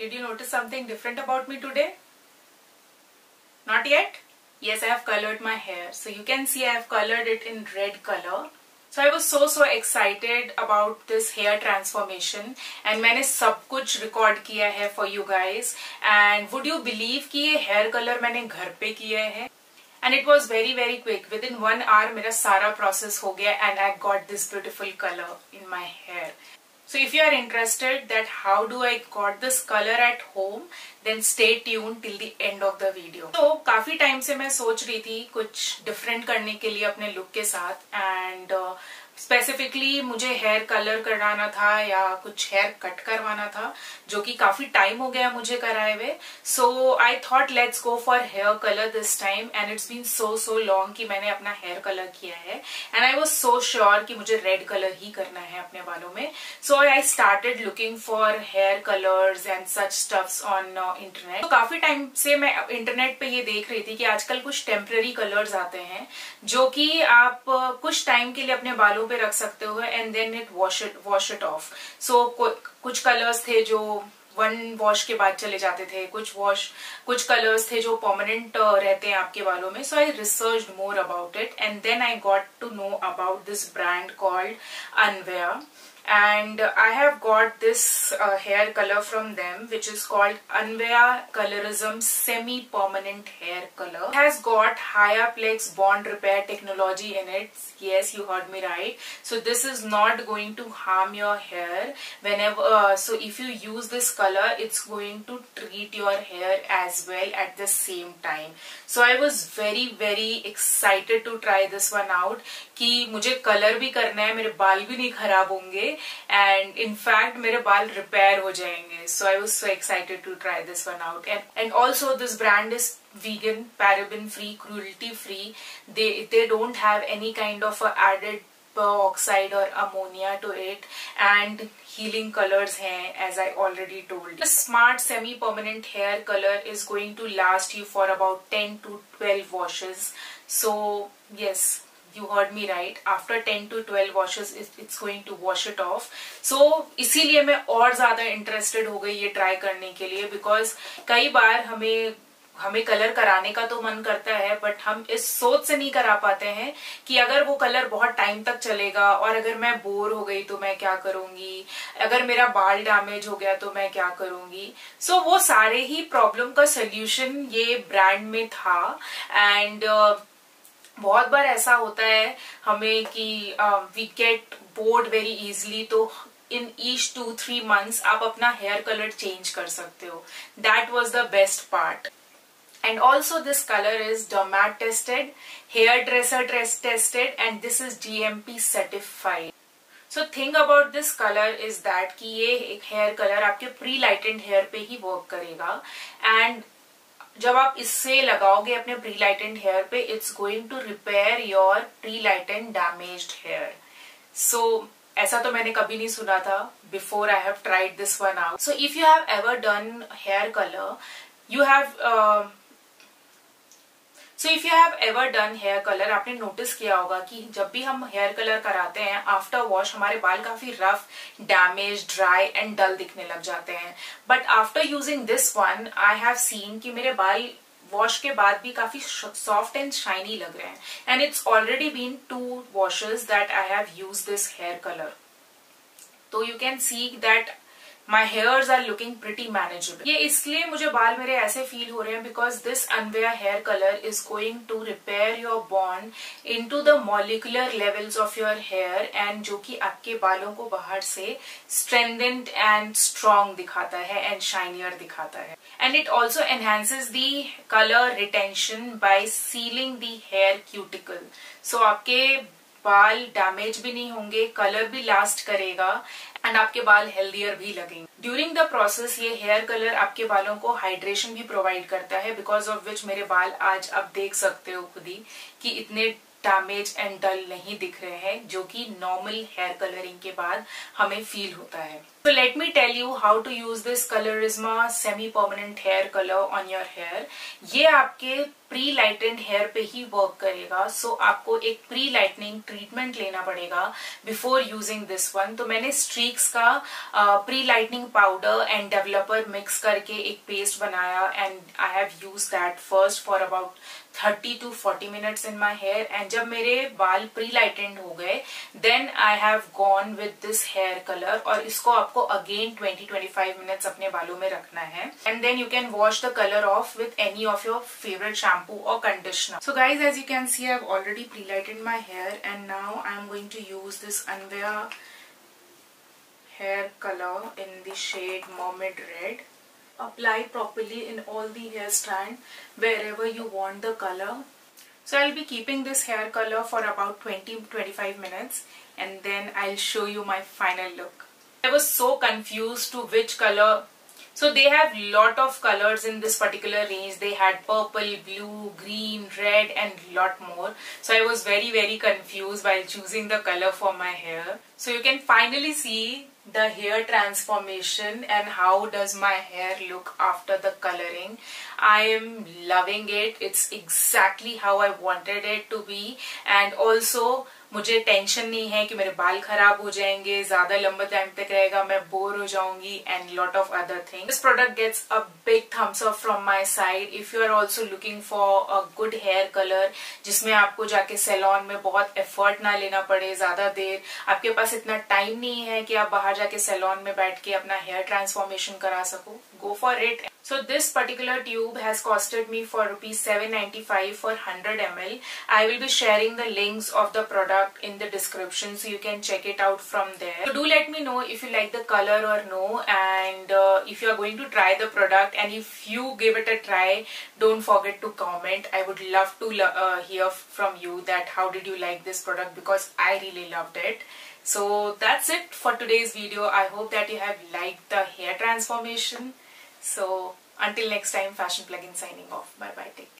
Did you notice something different about me today? Not yet? Yes, I have colored my hair. So you can see I have colored it in red color. So I was so excited about this hair transformation and मैंने सब कुछ record किया है for you guys. And would you believe कि ये hair color मैंने घर पे किया है? And it was very quick. Within 1 hour मेरा सारा process हो गया and I got this beautiful color in my hair. So if you are interested that how do I got this color at home, then stay tuned till the end of the video. तो काफी time से मैं सोच रही थी कुछ different करने के लिए अपने लुक के साथ एंड स्पेसिफिकली मुझे हेयर कलर कराना था या कुछ हेयर कट करवाना था जो कि काफी टाइम हो गया मुझे कराए हुए. So I thought let's go for hair colour this time and it's been so long कि मैंने अपना हेयर कलर किया है and I was so sure कि मुझे रेड कलर ही करना है अपने बालों में. So I started looking for hair colours and such stuffs on internet. तो काफी टाइम से मैं इंटरनेट पे ये देख रही थी कि आजकल कुछ टेम्पररी कलर्स आते हैं जो कि आप कुछ टाइम के लिए अपने बालों पे रख सकते हो and then it wash it off. So कुछ कलर्स थे जो 1 वॉश के बाद चले जाते थे, कुछ कलर्स थे जो परमानेंट रहते हैं आपके बालों में. So I researched more about it and then I got to know about this brand called Anveya. And I have got this hair color from them which is called Anveya Colorism Semi-Permanent Hair Color. It has got Hyaplex Bond Repair technology in it. Yes, you heard me right. So this is not going to harm your hair whenever. So if you use this color, it's going to treat your hair as well at the same time. So I was very excited to try this one out. कि मुझे colour भी करना है, मेरे बाल भी नहीं खराब होंगे एंड इनफैक्ट मेरे बाल रिपेयर हो जाएंगे. So I was so excited to try this one out and also this brand is vegan, paraben free, cruelty free. They don't have any kind of added peroxide or ammonia to it and healing colors hain as I already told you. The smart semi permanent hair color is going to last you for about 10 to 12 washes. So yes, you heard me right. After 10 to 12 washes it's going to wash it off. So इसीलिए मैं और ज्यादा interested हो गई ये try करने के लिए बिकॉज कई बार हमें कलर कराने का तो मन करता है बट हम इस सोच से नहीं करा पाते हैं कि अगर वो कलर बहुत टाइम तक चलेगा और अगर मैं बोर हो गई तो मैं क्या करूंगी, अगर मेरा बाल डैमेज हो गया तो मैं क्या करूंगी. सो वो सारे ही प्रॉब्लम का सोल्यूशन ये ब्रांड में था एंड बहुत बार ऐसा होता है हमें कि we get bored very easily. तो in each 2-3 months आप अपना हेयर कलर चेंज कर सकते हो. That was the best part. And also this color is dermat tested, hairdresser tested and this is GMP certified. So thing about this color is that कि ये एक hair colour आपके pre lightened hair पे ही work करेगा and जब आप इससे लगाओगे अपने प्री लाइटेंड हेयर पे it's going to repair your pre lightened damaged hair. So ऐसा तो मैंने कभी नहीं सुना था before I have tried this one out. So if you have ever done hair colour you have ever done hair color, आपने notice किया होगा कि जब भी हम हेयर कलर कराते हैं आफ्टर वॉश हमारे बाल काफी rough, damage, dry and dull दिखने लग जाते हैं. But after using this one I have seen कि मेरे बाल वॉश के बाद भी काफी सॉफ्ट एंड शाइनी लग रहे हैं and it's already been 2 washes that I have used this hair colour. तो you can see that My hairs are looking pretty manageable. ये इसलिए मुझे बाल मेरे ऐसे फील हो रहे हैं because this Anveya hair color is going to repair your bond into the molecular levels of your hair and जो कि आपके बालों को बाहर से strengthened and strong दिखाता है and shinier दिखाता है. And it also enhances the color retention by sealing the hair cuticle. So आपके बाल डैमेज भी नहीं होंगे, कलर भी लास्ट करेगा एंड आपके बाल हेल्दियर भी लगेंगे. ड्यूरिंग द प्रोसेस ये हेयर कलर आपके बालों को हाइड्रेशन भी प्रोवाइड करता है बिकॉज ऑफ विच मेरे बाल आज आप देख सकते हो खुद ही कि इतने डैमेज एंड डल नहीं दिख रहे हैं, जो कि नॉर्मल हेयर कलरिंग के बाद हमें फील होता है. So let me tell you how to use this Colorisma semi-permanent hair color on your hair. ये आपके प्री लाइटेंड हेयर पे ही वर्क करेगा. सो आपको एक प्री लाइटनिंग ट्रीटमेंट लेना पड़ेगा बिफोर यूजिंग दिस वन. तो मैंने स्ट्रीक्स का pre lightening powder and developer mix करके एक पेस्ट बनाया and I have use that first for about 30 to 40 minutes in my hair. And जब मेरे बाल प्री लाइटेंड हो गए then I have gone with this hair colour. और इसको आपको अगेन 20-25 minutes अपने बालों में रखना है. And then you can wash the colour off with any of your favourite shampoo or conditioner. So guys, as you can see, I've already pre-lighted my hair and now I'm going to use this Anvia hair color in the shade Mermaid Red. Apply properly in all the hair strand wherever you want the color. So I'll be keeping this hair color for about 20-25 minutes and then I'll show you my final look. I was so confused to which color. So they have lot of colors in this particular range. They had purple, blue, green, red and lot more. So I was very confused while choosing the color for my hair. So you can finally see the hair transformation and how does my hair look after the coloring. I am loving it. It's exactly how I wanted it to be. And also मुझे tension नहीं है कि मेरे बाल खराब हो जाएंगे, ज्यादा लंबा टाइम तक रहेगा, मैं बोर हो जाऊंगी and lot of other things. This product gets a big thumbs up from my side. If you are also looking for a good hair colour जिसमें आपको जाके सैलून में बहुत एफर्ट ना लेना पड़े ज्यादा देर, आपके पास इतना टाइम नहीं है कि आप बाहर जाके सैलून में बैठ के अपना हेयर ट्रांसफॉर्मेशन करा सको, go for it. So this particular tube has costed me for rupees 795 for 100 ml. I will be sharing the links of the product in the description so you can check it out from there. So do let me know if you like the color or no, and if you are going to try the product, and if you give it a try, don't forget to comment. I would love to hear from you that how did you like this product, because I really loved it. So that's it for today's video. I hope that you have liked the hair transformation. So until next time, Fashion Plugin signing off. Bye bye. Take care.